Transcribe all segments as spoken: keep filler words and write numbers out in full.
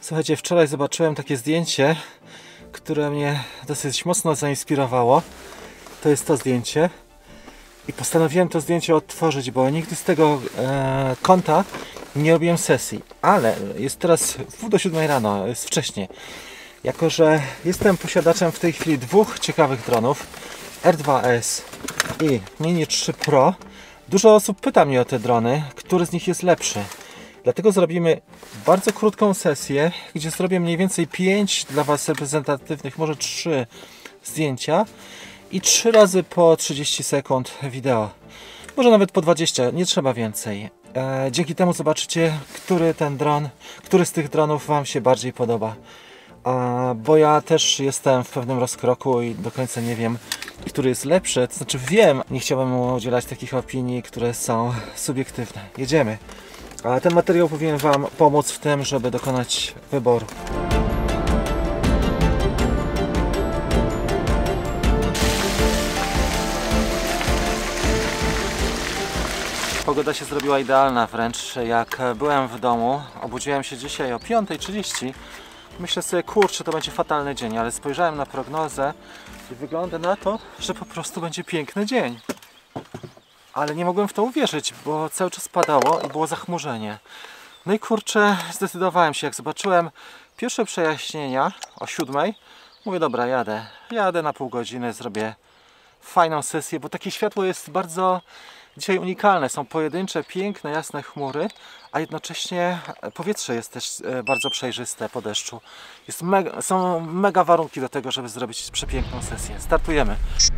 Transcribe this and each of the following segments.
Słuchajcie, wczoraj zobaczyłem takie zdjęcie, które mnie dosyć mocno zainspirowało. To jest to zdjęcie. I postanowiłem to zdjęcie odtworzyć, bo nigdy z tego e, kąta nie robiłem sesji. Ale jest teraz wpół do siódmej rano, jest wcześnie. Jako że jestem posiadaczem w tej chwili dwóch ciekawych dronów, R dwa S i Mini trzy Pro, dużo osób pyta mnie o te drony, który z nich jest lepszy. Dlatego zrobimy bardzo krótką sesję, gdzie zrobię mniej więcej pięć dla Was reprezentatywnych, może trzy zdjęcia i trzy razy po trzydzieści sekund wideo. Może nawet po dwadzieścia, nie trzeba więcej. E, dzięki temu zobaczycie, który ten dron, który z tych dronów Wam się bardziej podoba. E, bo ja też jestem w pewnym rozkroku i do końca nie wiem, który jest lepszy. To znaczy wiem, nie chciałbym mu udzielać takich opinii, które są subiektywne. Jedziemy. A ten materiał powinien Wam pomóc w tym, żeby dokonać wyboru. Pogoda się zrobiła idealna wręcz. Jak byłem w domu, obudziłem się dzisiaj o piąta trzydzieści. Myślę sobie, kurczę, to będzie fatalny dzień, ale spojrzałem na prognozę i wygląda na to, że po prostu będzie piękny dzień. Ale nie mogłem w to uwierzyć, bo cały czas padało i było zachmurzenie. No i kurczę, zdecydowałem się, jak zobaczyłem pierwsze przejaśnienia o siódmej. Mówię, dobra, jadę. Jadę na pół godziny, zrobię fajną sesję, bo takie światło jest bardzo dzisiaj unikalne. Są pojedyncze, piękne, jasne chmury, a jednocześnie powietrze jest też bardzo przejrzyste po deszczu. Jest mega, są mega warunki do tego, żeby zrobić przepiękną sesję. Startujemy.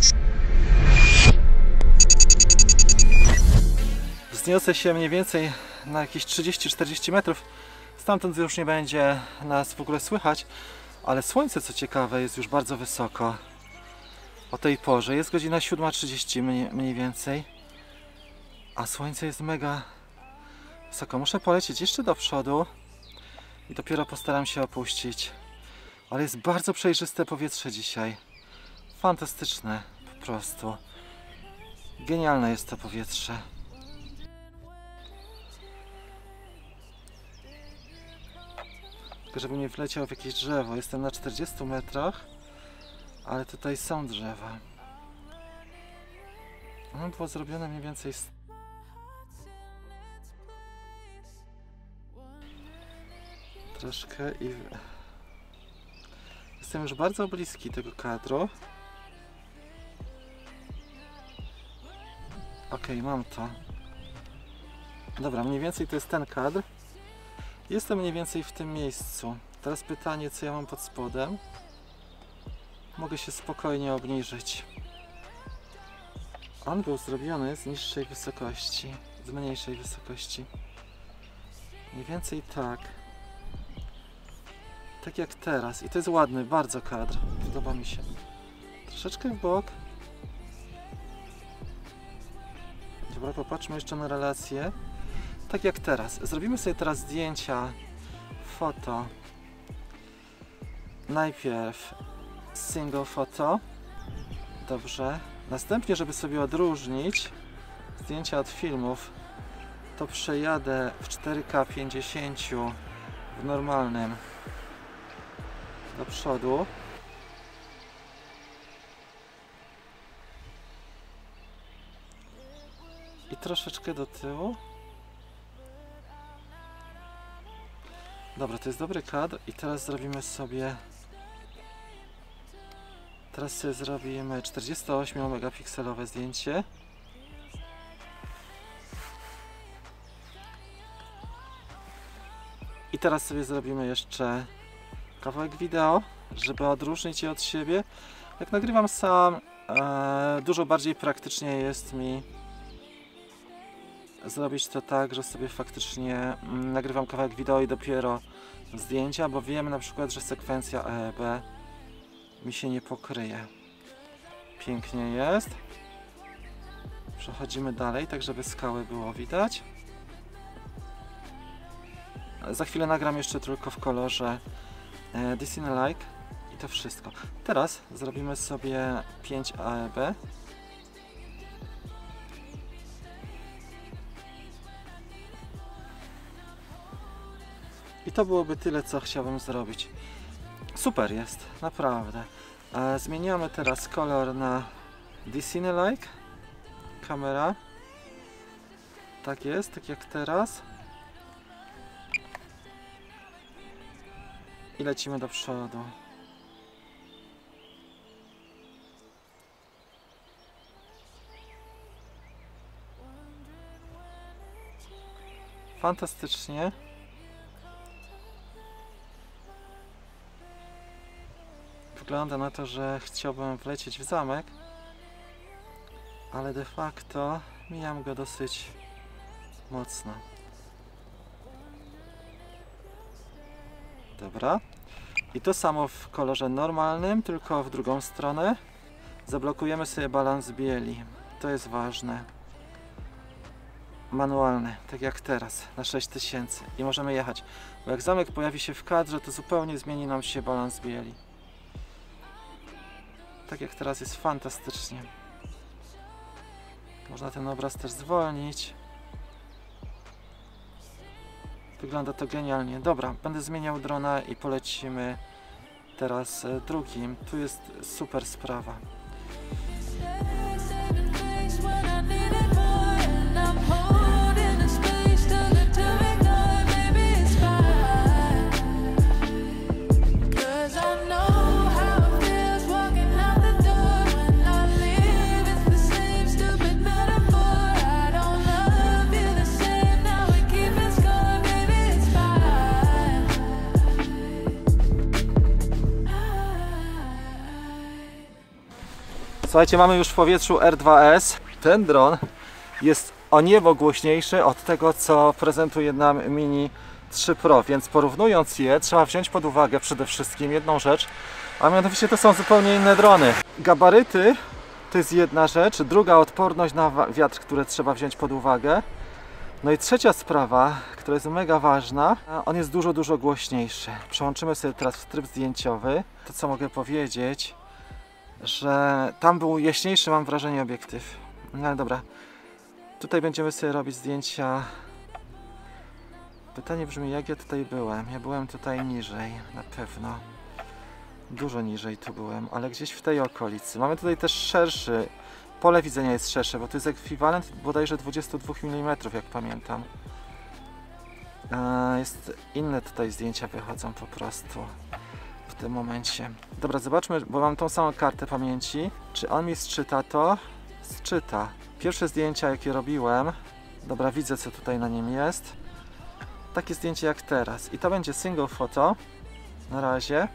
Wzniosę się mniej więcej na jakieś trzydzieści czterdzieści metrów. Stamtąd już nie będzie nas w ogóle słychać, ale słońce, co ciekawe, jest już bardzo wysoko. O tej porze jest godzina siódma trzydzieści mniej, mniej więcej, a słońce jest mega wysoko. Muszę polecieć jeszcze do przodu i dopiero postaram się opuścić. Ale jest bardzo przejrzyste powietrze dzisiaj. Fantastyczne po prostu. Genialne jest to powietrze. Tylko żeby nie wleciał w jakieś drzewo. Jestem na czterdziestu metrach, ale tutaj są drzewa. Ono było zrobione mniej więcej z... troszkę i... Jestem już bardzo bliski tego kadru. Ok, mam to. Dobra, mniej więcej to jest ten kadr. Jestem mniej więcej w tym miejscu. Teraz pytanie, co ja mam pod spodem. Mogę się spokojnie obniżyć. On był zrobiony z niższej wysokości, z mniejszej wysokości. Mniej więcej tak. Tak jak teraz. I to jest ładny, bardzo kadr. Podoba mi się. Troszeczkę w bok. Dobra, popatrzmy jeszcze na relację. Tak jak teraz. Zrobimy sobie teraz zdjęcia, foto. Najpierw single foto. Dobrze. Następnie, żeby sobie odróżnić zdjęcia od filmów, to przejadę w cztery K pięćdziesiąt w normalnym do przodu. I troszeczkę do tyłu. Dobra, to jest dobry kadr i teraz zrobimy sobie teraz sobie zrobimy czterdziestoośmiomegapikselowe zdjęcie. I teraz sobie zrobimy jeszcze kawałek wideo, żeby odróżnić je od siebie. Jak nagrywam sam, e, dużo bardziej praktycznie jest mi zrobić to tak, że sobie faktycznie mm, nagrywam kawałek wideo i dopiero zdjęcia, bo wiem na przykład, że sekwencja E E B mi się nie pokryje. Pięknie jest. Przechodzimy dalej, tak żeby skały było widać. Za chwilę nagram jeszcze tylko w kolorze e, Disney Like i to wszystko. Teraz zrobimy sobie pięć A E B. I to byłoby tyle, co chciałbym zrobić. Super jest, naprawdę. E, zmieniamy teraz kolor na Disney-like. Kamera. Tak jest, tak jak teraz. I lecimy do przodu. Fantastycznie. Wygląda na to, że chciałbym wlecieć w zamek, ale de facto mijam go dosyć mocno. Dobra. I to samo w kolorze normalnym, tylko w drugą stronę. Zablokujemy sobie balans bieli. To jest ważne. Manualny, tak jak teraz, na sześć tysięcy. I możemy jechać. Bo jak zamek pojawi się w kadrze, to zupełnie zmieni nam się balans bieli. Tak jak teraz jest fantastycznie. Można ten obraz też zwolnić. Wygląda to genialnie. Dobra, będę zmieniał drona i polecimy teraz drugim. Tu jest super sprawa. Słuchajcie, mamy już w powietrzu R dwa S. Ten dron jest o niebo głośniejszy od tego, co prezentuje nam Mini trzy Pro, więc porównując je, trzeba wziąć pod uwagę przede wszystkim jedną rzecz, a mianowicie to są zupełnie inne drony. Gabaryty to jest jedna rzecz, druga odporność na wiatr, które trzeba wziąć pod uwagę. No i trzecia sprawa, która jest mega ważna, on jest dużo, dużo głośniejszy. Przełączymy sobie teraz w tryb zdjęciowy. To, co mogę powiedzieć, że tam był jaśniejszy, mam wrażenie, obiektyw. No ale dobra, tutaj będziemy sobie robić zdjęcia. Pytanie brzmi, jak ja tutaj byłem? Ja byłem tutaj niżej, na pewno. Dużo niżej tu byłem, ale gdzieś w tej okolicy. Mamy tutaj też szerszy, pole widzenia jest szersze, bo to jest ekwiwalent bodajże dwadzieścia dwa milimetrów, jak pamiętam. Jest inne tutaj zdjęcia wychodzą po prostu w tym momencie. Dobra, zobaczmy, bo mam tą samą kartę pamięci. Czy on mi sczyta to? Sczyta. Pierwsze zdjęcia, jakie robiłem, dobra, widzę, co tutaj na nim jest. Takie zdjęcie jak teraz. I to będzie single photo. Na razie.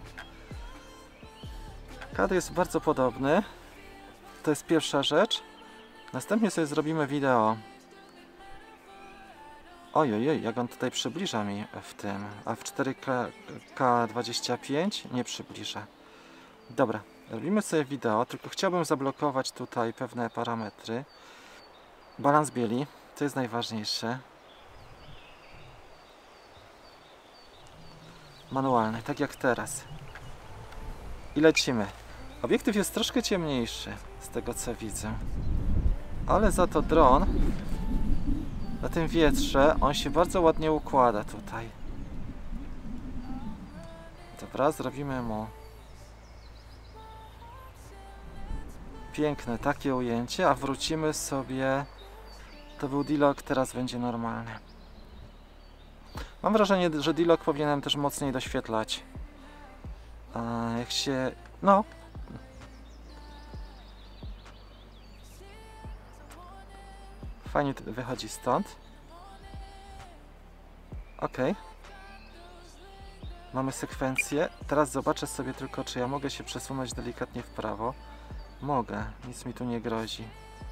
Kadr jest bardzo podobny. To jest pierwsza rzecz. Następnie sobie zrobimy wideo. Ojej, jak on tutaj przybliża mi w tym, a w cztery K dwadzieścia pięć nie przybliża. Dobra, robimy sobie wideo, tylko chciałbym zablokować tutaj pewne parametry. Balans bieli, to jest najważniejsze. Manualny, tak jak teraz. I lecimy. Obiektyw jest troszkę ciemniejszy, z tego co widzę. Ale za to dron, na tym wietrze, on się bardzo ładnie układa tutaj. Dobra, zrobimy mu piękne takie ujęcie, a wrócimy sobie. To był D-Log, teraz będzie normalny. Mam wrażenie, że D-Log powinienem też mocniej doświetlać. A jak się... no... Fajnie to wychodzi stąd. Ok. Mamy sekwencję. Teraz zobaczę sobie tylko, czy ja mogę się przesunąć delikatnie w prawo. Mogę. Nic mi tu nie grozi.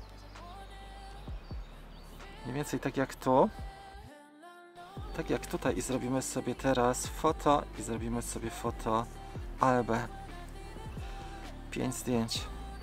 Mniej więcej tak jak tu. Tak jak tutaj i zrobimy sobie teraz foto i zrobimy sobie foto A E B. Pięć zdjęć.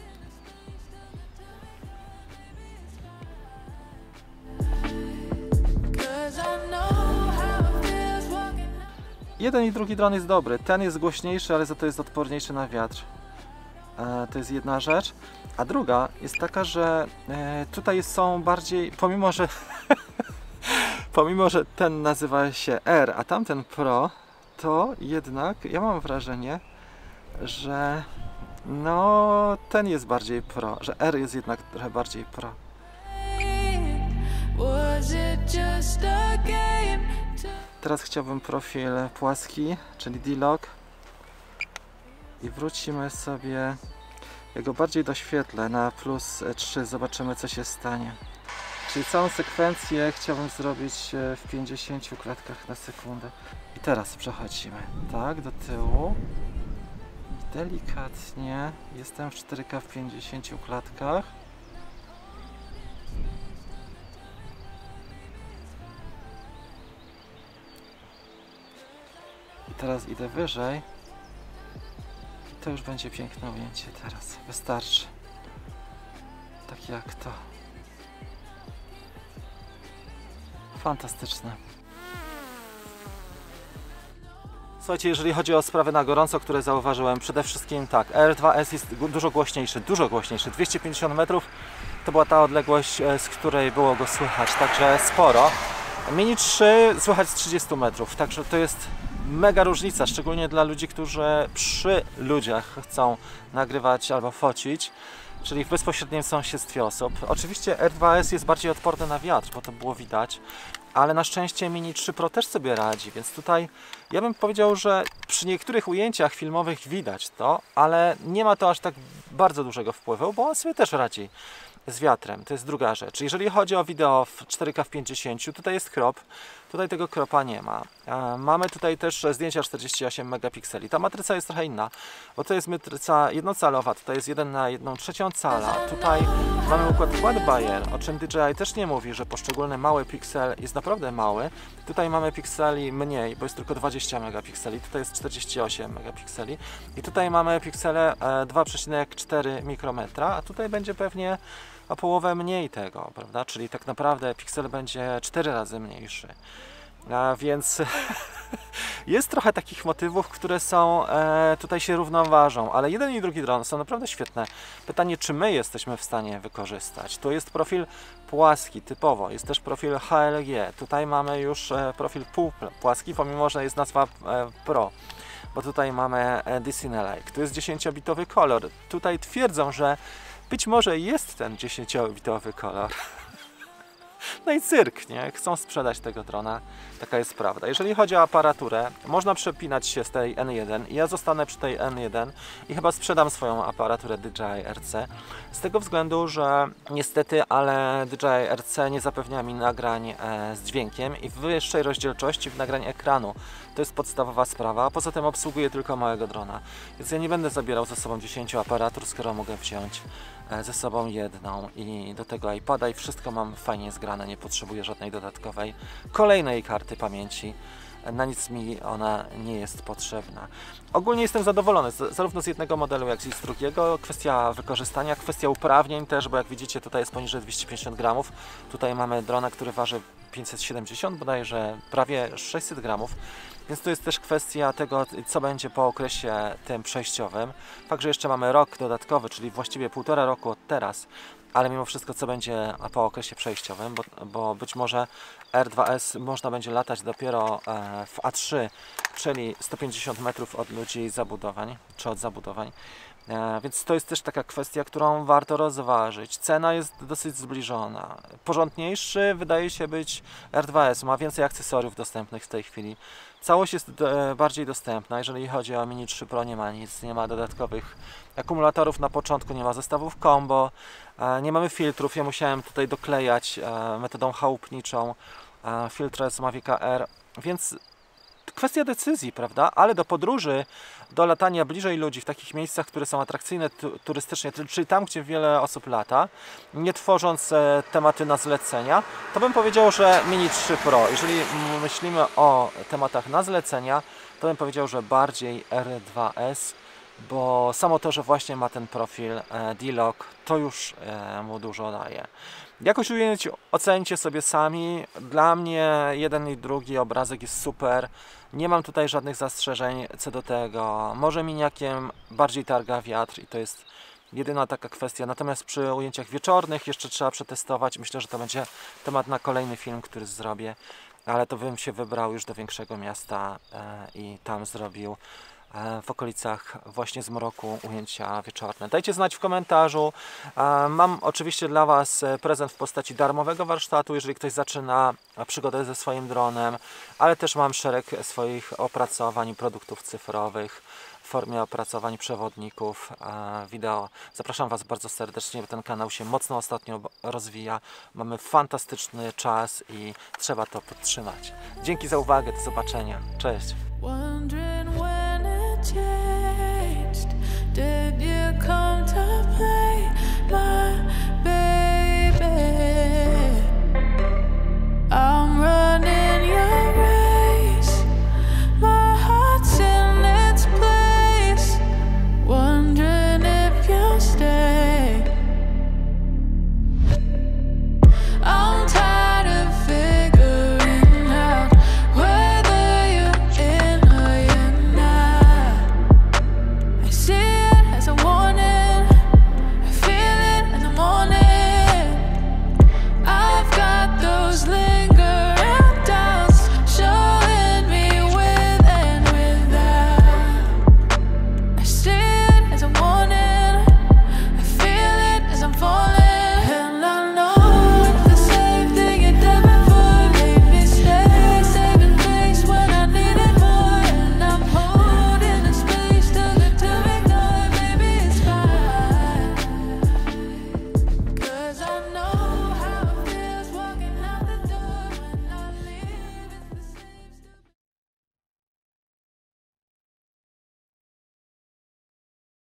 Jeden i drugi dron jest dobry. Ten jest głośniejszy, ale za to jest odporniejszy na wiatr. E, to jest jedna rzecz. A druga jest taka, że e, tutaj są bardziej, pomimo że pomimo że ten nazywa się R, a tamten Pro, to jednak ja mam wrażenie, że no ten jest bardziej pro, że R jest jednak trochę bardziej pro. Teraz chciałbym profil płaski, czyli D-Log, i wrócimy sobie, ja go bardziej doświetlę na plus trzy, zobaczymy co się stanie. Czyli całą sekwencję chciałbym zrobić w pięćdziesięciu klatkach na sekundę. I teraz przechodzimy, tak, do tyłu. I delikatnie jestem w cztery K w pięćdziesięciu klatkach. I teraz idę wyżej. I to już będzie piękne ujęcie teraz. Wystarczy. Tak jak to. Fantastyczne. Słuchajcie, jeżeli chodzi o sprawy na gorąco, które zauważyłem, przede wszystkim tak, R dwa S jest dużo głośniejszy, dużo głośniejszy. dwieście pięćdziesiąt metrów to była ta odległość, z której było go słychać, także sporo. Mini trzy słychać z trzydziestu metrów, także to jest mega różnica, szczególnie dla ludzi, którzy przy ludziach chcą nagrywać albo focić, czyli w bezpośrednim sąsiedztwie osób. Oczywiście R dwa S jest bardziej odporny na wiatr, bo to było widać, ale na szczęście Mini trzy Pro też sobie radzi, więc tutaj ja bym powiedział, że przy niektórych ujęciach filmowych widać to, ale nie ma to aż tak bardzo dużego wpływu, bo on sobie też radzi z wiatrem. To jest druga rzecz. Jeżeli chodzi o wideo w cztery K w pięćdziesięciu, tutaj jest crop, tutaj tego cropa nie ma. E, mamy tutaj też zdjęcia czterdzieści osiem megapikseli. Ta matryca jest trochę inna, bo to jest matryca jednocalowa, tutaj jest jeden na jedną trzecią cala. Tutaj mamy układ quad Bayer, o czym D J I też nie mówi, że poszczególny mały piksel jest naprawdę mały. Tutaj mamy pikseli mniej, bo jest tylko dwadzieścia megapikseli, tutaj jest czterdzieści osiem megapikseli i tutaj mamy piksele e, dwa przecinek cztery mikrometra, a tutaj będzie pewnie o połowę mniej tego, prawda? Czyli tak naprawdę piksel będzie cztery razy mniejszy. A więc jest trochę takich motywów, które są e, tutaj się równoważą, ale jeden i drugi dron są naprawdę świetne. Pytanie, czy my jesteśmy w stanie wykorzystać? Tu jest profil płaski typowo, jest też profil H L G. Tutaj mamy już e, profil półpłaski, pomimo że jest nazwa e, Pro. Bo tutaj mamy D-Cinelike, tu jest dziesięciobitowy kolor. Tutaj twierdzą, że być może jest ten dziesięciobitowy kolor. No i cyrk, nie? Chcą sprzedać tego drona. Taka jest prawda. Jeżeli chodzi o aparaturę, można przepinać się z tej N jeden. Ja zostanę przy tej N jeden i chyba sprzedam swoją aparaturę D J I R C. Z tego względu, że niestety, ale D J I R C nie zapewnia mi nagrań e, z dźwiękiem i wyższej rozdzielczości w nagrań ekranu. To jest podstawowa sprawa, a poza tym obsługuję tylko małego drona. Więc ja nie będę zabierał ze sobą dziesięciu aparatur, skoro mogę wziąć ze sobą jedną i do tego iPada i wszystko mam fajnie zgrane, nie potrzebuję żadnej dodatkowej kolejnej karty pamięci. Na nic mi ona nie jest potrzebna. Ogólnie jestem zadowolony zarówno z jednego modelu, jak i z drugiego. Kwestia wykorzystania, kwestia uprawnień też, bo jak widzicie tutaj jest poniżej dwieście pięćdziesiąt gramów. Tutaj mamy drona, który waży pięćset siedemdziesiąt, bodajże prawie sześćset gramów. Więc to jest też kwestia tego, co będzie po okresie tym przejściowym. Fakt, że jeszcze mamy rok dodatkowy, czyli właściwie półtora roku od teraz, ale mimo wszystko co będzie po okresie przejściowym, bo, bo być może R dwa S można będzie latać dopiero w A trzy, czyli sto pięćdziesiąt metrów od ludzi i zabudowań, czy od zabudowań. Więc to jest też taka kwestia, którą warto rozważyć. Cena jest dosyć zbliżona. Porządniejszy wydaje się być R dwa S, ma więcej akcesoriów dostępnych w tej chwili. Całość jest bardziej dostępna, jeżeli chodzi o Mini trzy Pro nie ma nic, nie ma dodatkowych akumulatorów na początku, nie ma zestawów combo, nie mamy filtrów, ja musiałem tutaj doklejać metodą chałupniczą filtr z Mavica R, więc kwestia decyzji, prawda? Ale do podróży, do latania bliżej ludzi w takich miejscach, które są atrakcyjne turystycznie, czyli tam, gdzie wiele osób lata, nie tworząc e, tematy na zlecenia, to bym powiedział, że Mini trzy Pro. Jeżeli myślimy o tematach na zlecenia, to bym powiedział, że bardziej R dwa S, bo samo to, że właśnie ma ten profil e, D-Log, to już e, mu dużo daje. Jakość ujęć ocencie sobie sami. Dla mnie jeden i drugi obrazek jest super. Nie mam tutaj żadnych zastrzeżeń co do tego. Może miniakiem bardziej targa wiatr i to jest Jedyna taka kwestia. Natomiast przy ujęciach wieczornych jeszcze trzeba przetestować. Myślę, że to będzie temat na kolejny film, który zrobię. Ale to bym się wybrał już do większego miasta e, i tam zrobił e, w okolicach właśnie Zmroku ujęcia wieczorne. Dajcie znać w komentarzu. E, mam oczywiście dla Was prezent w postaci darmowego warsztatu, jeżeli ktoś zaczyna przygodę ze swoim dronem, ale też mam szereg swoich opracowań i produktów cyfrowych w formie opracowań przewodników e, wideo. Zapraszam Was bardzo serdecznie, bo ten kanał się mocno ostatnio rozwija. Mamy fantastyczny czas i trzeba to podtrzymać. Dzięki za uwagę, do zobaczenia. Cześć!